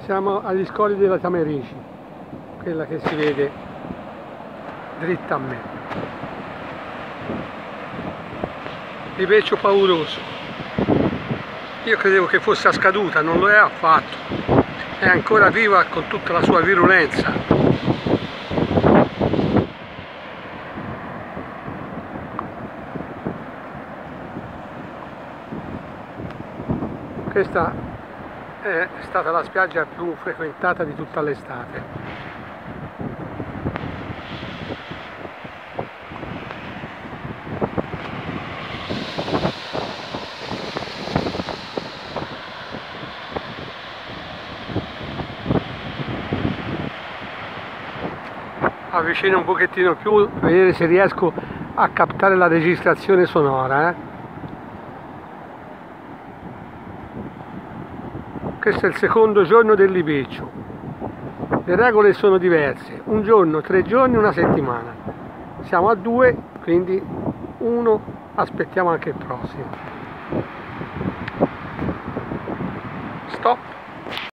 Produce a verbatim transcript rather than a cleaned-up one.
Siamo agli scogli della Tamerici, quella che si vede dritta a me. Ripeccio pauroso. Io credevo che fosse scaduta, non lo è affatto. È ancora viva con tutta la sua virulenza. Questa è stata la spiaggia più frequentata di tutta l'estate. Avvicino un pochettino più per vedere se riesco a captare la registrazione sonora. Eh. Questo è il secondo giorno del Libeccio. Le regole sono diverse, un giorno, tre giorni, una settimana. Siamo a due, quindi uno, aspettiamo anche il prossimo. Stop!